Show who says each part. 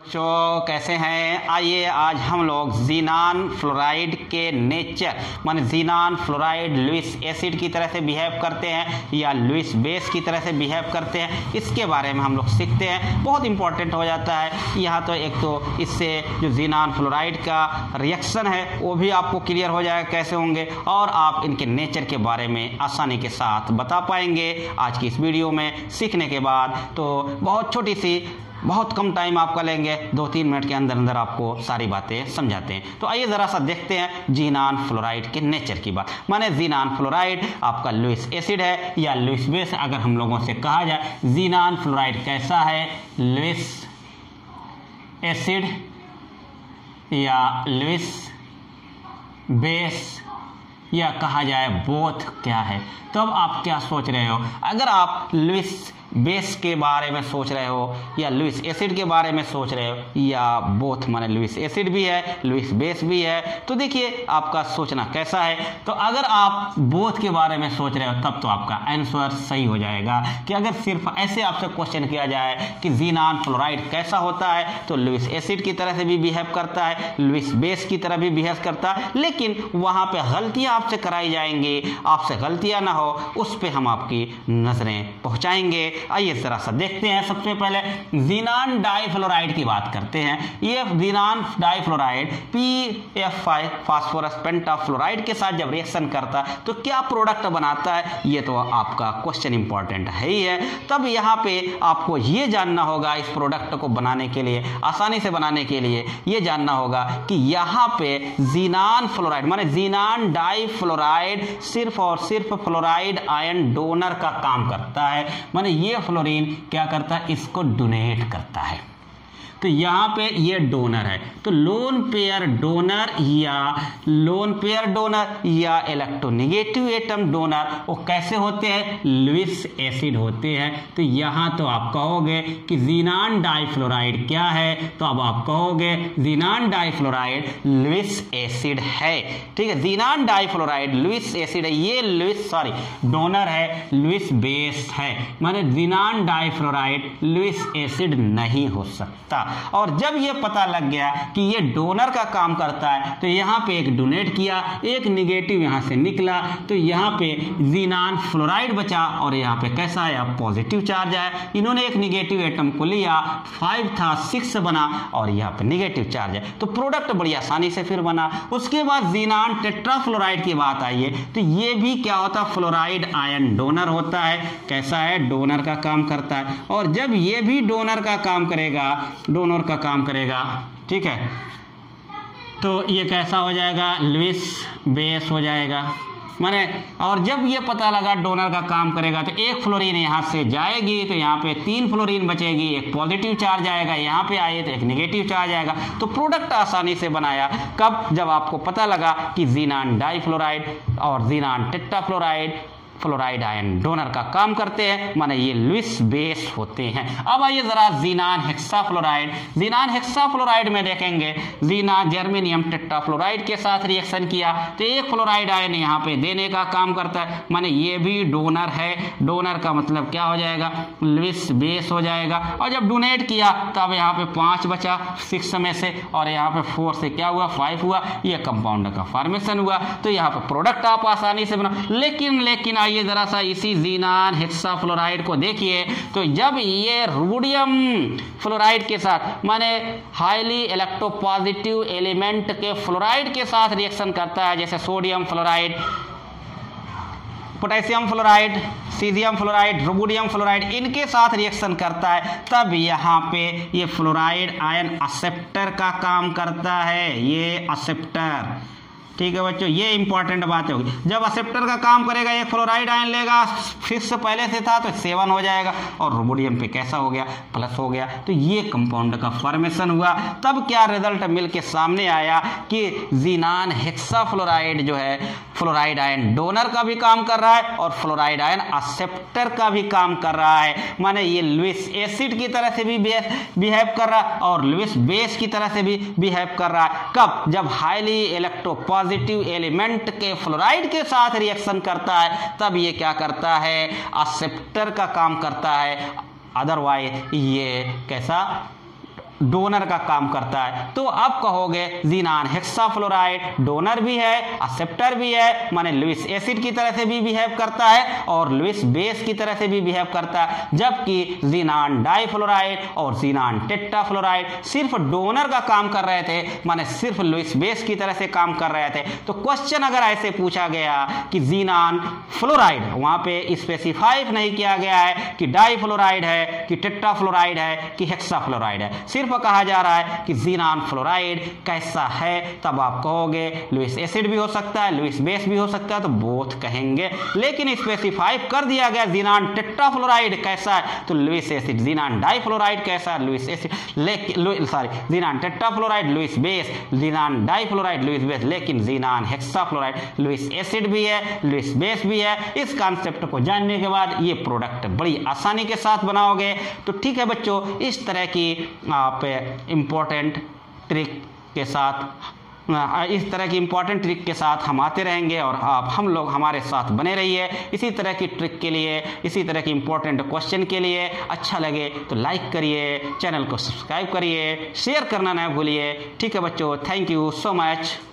Speaker 1: कैसे हैं। आइए आज हम लोग ज़ीनान फ्लोराइड के नेचर माने ज़ीनान फ्लोराइड लुईस एसिड की तरह से बिहेव करते हैं या लुईस बेस की तरह से बिहेव करते हैं, इसके बारे में हम लोग सीखते हैं। बहुत इंपॉर्टेंट हो जाता है यहाँ। तो एक तो इससे जो ज़ीनान फ्लोराइड का रिएक्शन है वो भी आपको क्लियर हो जाएगा कैसे होंगे, और आप इनके नेचर के बारे में आसानी के साथ बता पाएंगे आज की इस वीडियो में सीखने के बाद। तो बहुत छोटी सी बहुत कम टाइम आपका लेंगे, 2-3 मिनट के अंदर अंदर आपको सारी बातें समझाते हैं। तो आइए ज़रा सा देखते हैं ज़ीनान फ्लोराइड के नेचर की बात। माने ज़ीनान फ्लोराइड आपका लुईस एसिड है या लुईस बेस। अगर हम लोगों से कहा जाए ज़ीनान फ्लोराइड कैसा है, लुईस एसिड या लुईस बेस या कहा जाए बोथ क्या है, तो अब आप क्या सोच रहे हो। अगर आप लुईस बेस के बारे में सोच रहे हो या लुईस एसिड के बारे में सोच रहे हो या बोथ माने लुईस एसिड भी है लुईस बेस भी है, तो देखिए आपका सोचना कैसा है। तो अगर आप बोथ के बारे में सोच रहे हो तब तो आपका आंसर सही हो जाएगा कि अगर सिर्फ ऐसे आपसे क्वेश्चन किया जाए कि ज़ीनान फ्लोराइड कैसा होता है, तो लुईस एसिड की तरह से भी बिहेव करता है, लुईस बेस की तरह भी बिहेव करता है, लेकिन वहाँ पे गलतियाँ आपसे कराई जाएंगी। आपसे गलतियाँ ना हो उस पर हम आपकी नज़रें पहुँचाएंगे। आइए जरा सा देखते हैं। सबसे पहले ज़ीनान डाइफ्लोराइड की बात करते हैं। ये ज़ीनान डाइफ्लोराइड PF5 फास्फोरस पेंटाफ्लोराइड के साथ जब रिएक्शन करता है तो क्या प्रोडक्ट बनाता है, ये तो आपका क्वेश्चन इंपॉर्टेंट है ही है। तब यहाँ पे आपको ये जानना होगा, इस प्रोडक्ट को बनाने के लिए, आसानी से बनाने के लिए ये जानना होगा कि यहाँ पे ज़ीनान फ्लोराइड माने ज़ीनान डाइफ्लोराइड सिर्फ और सिर्फ फ्लोराइड आयन डोनर का काम करता है। माने ये फ्लोरीन क्या करता है, इसको डोनेट करता है। तो यहाँ पे ये डोनर है, तो लोन पेयर डोनर या इलेक्ट्रोनेगेटिव एटम डोनर वो कैसे होते हैं, लुईस एसिड होते हैं। तो यहाँ तो आप कहोगे कि ज़ीनान डाइफ्लोराइड क्या है, तो अब आप कहोगे ज़ीनान डाइफ्लोराइड लुईस एसिड है। ठीक है, ज़ीनान डाइफ्लोराइड लुईस एसिड है, ये डोनर है, लुईस बेस है। माने ज़ीनान डाइफ्लोराइड लुईस एसिड नहीं हो सकता। और जब ये पता लग गया कि ये डोनर का काम करता है, तो यहाँ पे एक डोनेट किया, एक निगेटिव यहाँ से निकला, तो यहाँ पे ज़ीनान फ्लोराइड बचा और यहाँ पे कैसा है, अब पॉजिटिव चार्ज है। इन्होंने एक निगेटिव एटम को लिया, 5 था 6 बना और यहाँ पे निगेटिव चार्ज है, तो प्रोडक्ट बड़ी आसानी से फिर बना। उसके बाद ज़ीनान टेट्राफ्लोराइड की बात आई है, तो ये भी क्या होता है, फ्लोराइड आयन डोनर होता है। कैसा है, डोनर का काम करता है। और जब ये भी डोनर का काम करेगा, ठीक है, तो ये कैसा हो जाएगा, लुईस बेस हो जाएगा। माने और जब ये पता लगा डोनर का काम करेगा तो एक फ्लोरीन यहाँ से जाएगी, तो यहाँ पे 3 फ्लोरीन बचेगी, एक पॉजिटिव चार्ज आएगा, यहाँ पे आए तो एक नेगेटिव चार्ज आएगा। तो प्रोडक्ट आसानी से बनाया। कब, जब आपको पता लगा कि ज़ीनान डाइफ्लोराइड और xenon tetrafluoride fluoride ion donor का काम करते हैं, माने ये लुईस बेस होते हैं। अब आइए जरा ज़ीनान हेक्साफ्लोराइड में देखेंगे। ज़ीनान जर्मेनियम टेट्राफ्लोराइड के साथ रिएक्शन किया तो एक फ्लोराइड आयन यहाँ पे देने का काम करता है, माने ये भी डोनर है। डोनर का मतलब क्या हो जाएगा, लुईस बेस हो जाएगा। और जब डोनेट किया तो अब यहाँ पे 5 बचा 6 में से, और यहाँ पे 4 से क्या हुआ, 5 हुआ, ये कंपाउंड का फॉर्मेशन हुआ। तो यहाँ पे प्रोडक्ट आप आसानी से बना। लेकिन आइए जरा सा इसी ज़ीनान हेक्साफ्लोराइड को देखिए, तो जब ये रुबिडियम फ्लोराइड के साथ माने हाईली इलेक्ट्रोपॉजिटिव एलिमेंट के फ्लोराइड के साथ रिएक्शन करता है, जैसे sodium fluoride, potassium fluoride, caesium fluoride, rubidium fluoride, इनके साथ रिएक्शन करता है, तब यहाँ पे ये फ्लोराइड आयन एक्सेप्टर का काम करता है। ये एक्सेप्टर, ठीक है बच्चों, ये इंपॉर्टेंट बात होगी। जब एक्सेप्टर का काम करेगा, एक फ्लोराइड आयन लेगा, 6 पहले से था तो 7 हो जाएगा, और रुबिडियम पे कैसा हो गया, प्लस हो गया। तो ये कंपाउंड का फॉर्मेशन हुआ। तब क्या रिजल्ट मिल के सामने आया कि ज़ीनान हेक्साफ्लोराइड जो है फ्लोराइड आयन डोनर का भी काम कर रहा है और फ्लोराइड आयन एक्सेप्टर का भी काम कर रहा है। माने ये लुईस एसिड की तरह से भी बिहेव कर रहा है और लुईस बेस की तरह से भी बिहेव कर रहा है। कब, जब हाईली इलेक्ट्रोपॉजिटिव पॉजिटिव एलिमेंट के फ्लोराइड के साथ रिएक्शन करता है तब ये क्या करता है, एक्सेप्टर का काम करता है। अदरवाइज ये कैसा डोनर का काम करता है। तो अब कहोगे ज़ीनान हेक्साफ्लोराइड डोनर भी है, एक्सेप्टर भी है, माने लुईस एसिड की तरह से भी बिहेव करता है और लुईस बेस की तरह से भी बिहेव करता है, जबकि ज़ीनान डाइफ्लोराइड और ज़ीनान टेट्राफ्लोराइड सिर्फ डोनर का काम कर रहे थे, माने सिर्फ लुईस बेस की तरह से काम कर रहे थे। तो क्वेश्चन अगर ऐसे पूछा गया कि ज़ीनान फ्लोराइड, वहां पे स्पेसिफाई नहीं किया गया है कि डाइफ्लोराइड है कि टेट्राफ्लोराइड है कि हेक्साफ्लोराइड है, सिर्फ कहा जा रहा है कि ज़ीनान फ्लोराइड कैसा है, तब आप कहोगे लुईस एसिड भी हो सकता है, लुईस बेस भी हो सकता है, तो बोथ कहेंगे। लेकिन स्पेसिफाई कर दिया गया ज़ीनान टेट्राफ्लोराइड कैसा है, तो लुईस एसिड। ज़ीनान डाइफ्लोराइड कैसा है, Lewis acid, xenon tetrafluoride Lewis base, xenon difluoride Lewis base, लेकिन ज़ीनान हेक्साफ्लोराइड लुईस एसिड भी है, लुईस बेस भी है। इस कॉन्सेप्ट को जानने के बाद ये प्रोडक्ट बड़ी आसानी के साथ बनाओगे। तो ठीक है बच्चों, इस तरह की आप इंपॉर्टेंट ट्रिक के साथ, इस तरह की इंपॉर्टेंट ट्रिक के साथ हम आते रहेंगे और आप हम लोग हमारे साथ बने रहिए। इसी तरह की ट्रिक के लिए, इसी तरह की इंपॉर्टेंट क्वेश्चन के लिए अच्छा लगे तो लाइक करिए, चैनल को सब्सक्राइब करिए, शेयर करना ना भूलिए। ठीक है बच्चों, थैंक यू सो मच।